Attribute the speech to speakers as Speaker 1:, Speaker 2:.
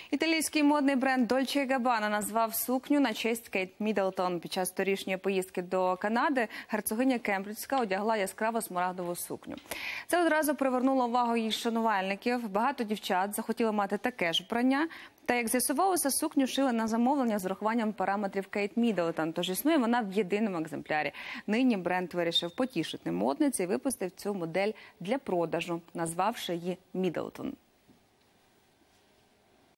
Speaker 1: Італійський модний бренд Dolce & Gabbana назвав сукню на честь Кейт Міддлтон. Під час торішньої поїздки до Канади герцогиня Кембриджська одягла яскраво смарагдову сукню. Це одразу привернуло увагу її шанувальників. Багато дівчат захотіли мати таке ж вбрання. Та, як з'ясувалося, сукню шили на замовлення з урахуванням параметрів Кейт Міддлтон, тож існує вона в єдиному екземплярі. Нині бренд вирішив потішити модниці і випустив цю модель для продажу, назвавши її Міддлтон.